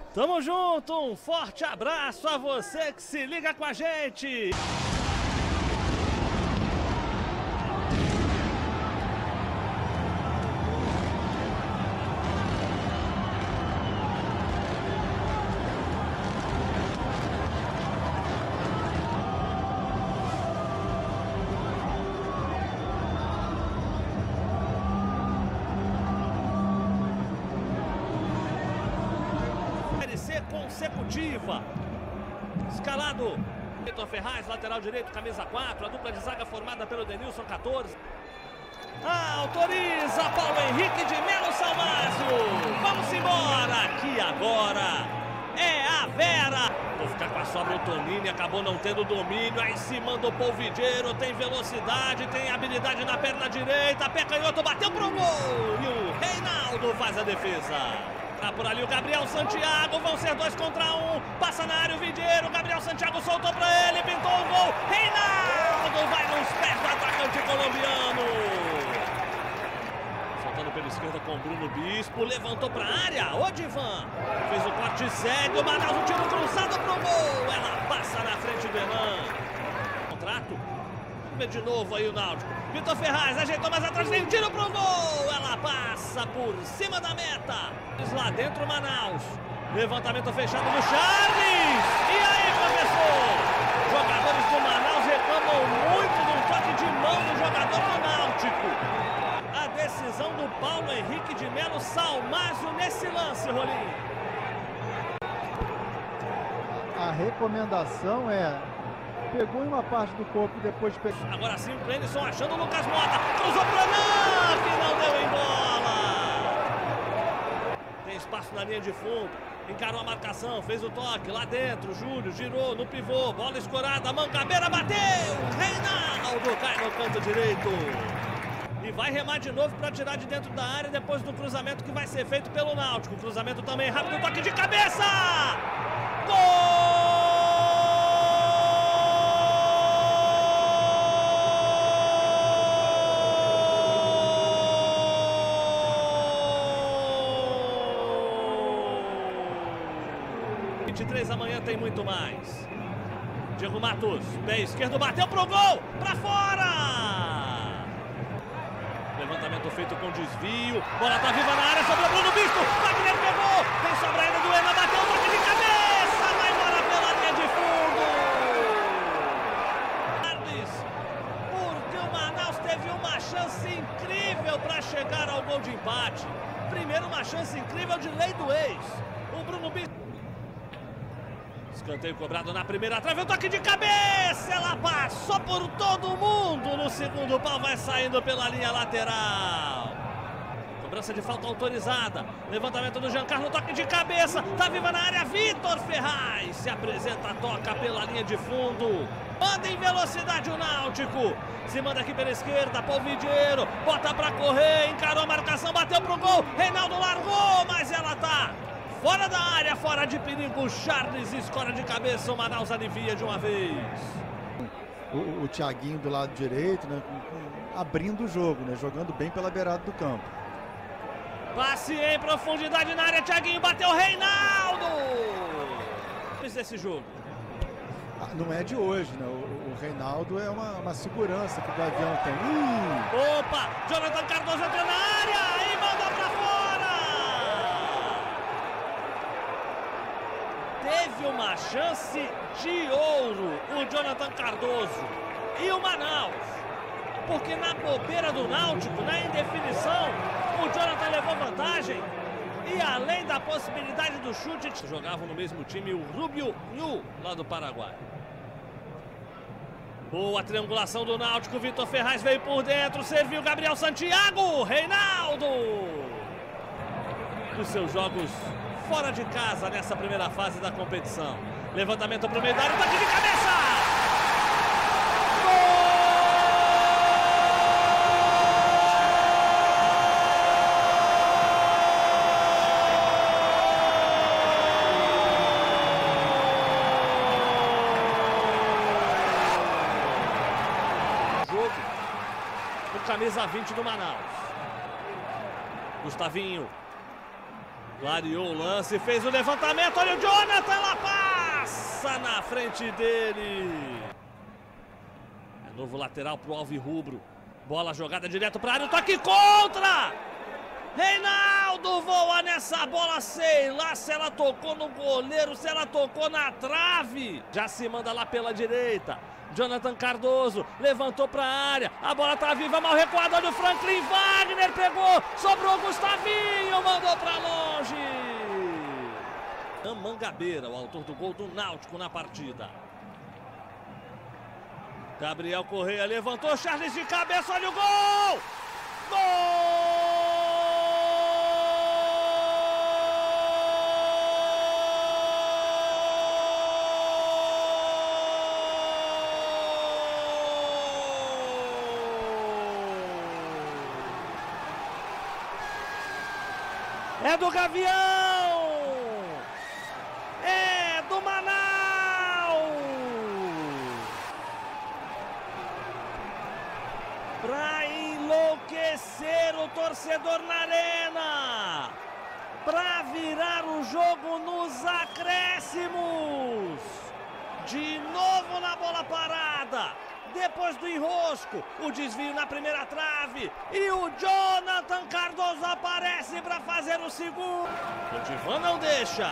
Tamo junto, um forte abraço a você que se liga com a gente. Consecutiva, escalado Vitor Ferraz, lateral direito, camisa 4, a dupla de zaga formada pelo Denilson, 14. Autoriza Paulo Henrique de Melo Salmásio. Vamos embora, aqui agora é a Vera. Vou ficar com a sobra o Tonini, acabou não tendo domínio, aí se manda o Polvideiro, tem velocidade, tem habilidade na perna direita, pé canhoto, bateu pro gol e o Reinaldo faz a defesa. Tá por ali o Gabriel Santiago, vão ser 2 contra 1, passa na área o Vidieiro, Gabriel Santiago soltou pra ele, pintou o gol, Reinaldo vai nos pés do atacante colombiano. Soltando pela esquerda com o Bruno Bispo, levantou pra área, Odivan fez o corte, segue o Manaus, um tiro cruzado pro gol, ela passa na frente do Enan. Contrato, vamos ver de novo aí o Náutico, Vitor Ferraz ajeitou mais atrás, tem um tiro pro gol, ela passa por cima da meta. Lá dentro Manaus, levantamento fechado do Charles, e aí professor, jogadores do Manaus reclamam muito do toque de mão do jogador do Náutico. A decisão do Paulo Henrique de Melo Salmásio nesse lance, Rolim. A recomendação é, pegou em uma parte do corpo e depois pegou. Agora sim o Clenison achando o Lucas Mota, cruzou pro Enan, que não deu em bola. Espaço na linha de fundo, encarou a marcação, fez o toque lá dentro, Júlio girou no pivô, bola escorada, Mangabeira bateu, Reinaldo cai no canto direito e vai remar de novo para tirar de dentro da área depois do cruzamento que vai ser feito pelo Náutico. Cruzamento também rápido, toque de cabeça, gol! Amanhã tem muito mais. Diego Matos, pé esquerdo, bateu pro gol, pra fora! Levantamento feito com desvio, bola tá viva na área, sobrou Bruno Bispo, Wagner pegou, tem sobra ainda do Enan, bateu, toque de cabeça, vai embora pela linha de fundo. Porque o Manaus teve uma chance incrível para chegar ao gol de empate. Primeiro uma chance incrível de lei do ex. O Bruno Bispo. Escanteio cobrado na primeira trave, o toque de cabeça, ela passou por todo mundo, no segundo pau vai saindo pela linha lateral. Cobrança de falta autorizada, levantamento do Giancarlo, toque de cabeça, tá viva na área, Vitor Ferraz, se apresenta, toca pela linha de fundo, manda em velocidade o Náutico, se manda aqui pela esquerda, Polvideiro, bota pra correr, encarou a marcação, bateu pro gol, Reinaldo largou, mas ela tá fora da área, fora de perigo, Charles escora de cabeça, o Manaus alivia de uma vez. O Thiaguinho do lado direito, né, abrindo o jogo, né, jogando bem pela beirada do campo. Passe em profundidade na área, Thiaguinho bateu, Reinaldo! Esse jogo. Não é de hoje, né, o Reinaldo é uma segurança que o Gavião tem. Opa, Jonathan Cardoso entrou na área e mandou pra fora! Teve uma chance de ouro o Jonathan Cardoso e o Manaus, porque na bobeira do Náutico, na indefinição, o Jonathan levou vantagem e além da possibilidade do chute, jogavam no mesmo time o Rubio Nhu, lá do Paraguai. Boa triangulação do Náutico, Vitor Ferraz veio por dentro, serviu Gabriel Santiago, Reinaldo! Os seus jogos fora de casa nessa primeira fase da competição. Levantamento para o meio da área, toque de cabeça! Jogo o camisa 20 do Manaus. Gustavinho. Clareou o lance, fez o levantamento, olha o Jonathan, ela passa na frente dele. É novo lateral pro alvirrubro. Bola jogada direto para a área, o toque contra! Reinaldo voa nessa bola, sei lá se ela tocou no goleiro, se ela tocou na trave. Já se manda lá pela direita. Jonathan Cardoso levantou para a área, a bola tá viva, mal recuada, olha o Franklin Wagner, pegou, sobrou o Gustavinho, mandou para longe. Mangabeira, o autor do gol do Náutico na partida. Gabriel Correia levantou, Charles de cabeça, olha o gol! Gol! É do Gavião! É do Manaus! Pra enlouquecer o torcedor na arena! Pra virar o jogo nos acréscimos! De novo na bola parada! Depois do enrosco, o desvio na primeira trave e o Jonathan Cardoso aparece para fazer o segundo. O Divan não deixa.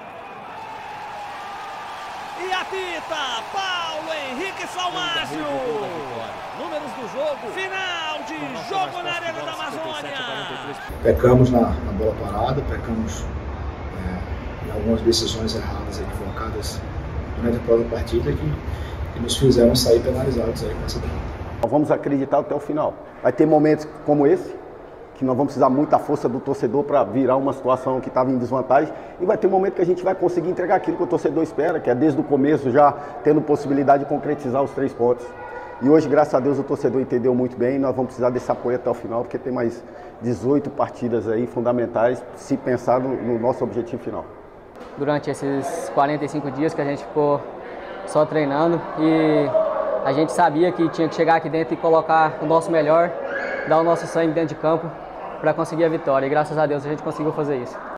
E apita Paulo Henrique Salmácio. Números do jogo. Final de jogo na Arena da Amazônia. Pecamos na bola parada, pecamos em algumas decisões erradas, equivocadas durante a própria partida que nos fizeram sair penalizados aí com essa derrota. Nós vamos acreditar até o final. Vai ter momentos como esse, que nós vamos precisar muita força do torcedor para virar uma situação que estava em desvantagem, e vai ter um momento que a gente vai conseguir entregar aquilo que o torcedor espera, que é desde o começo já tendo possibilidade de concretizar os 3 pontos. E hoje, graças a Deus, o torcedor entendeu muito bem, nós vamos precisar desse apoio até o final, porque tem mais 18 partidas aí fundamentais, se pensar no nosso objetivo final. Durante esses 45 dias que a gente ficou só treinando, e a gente sabia que tinha que chegar aqui dentro e colocar o nosso melhor, dar o nosso sangue dentro de campo para conseguir a vitória, e graças a Deus a gente conseguiu fazer isso.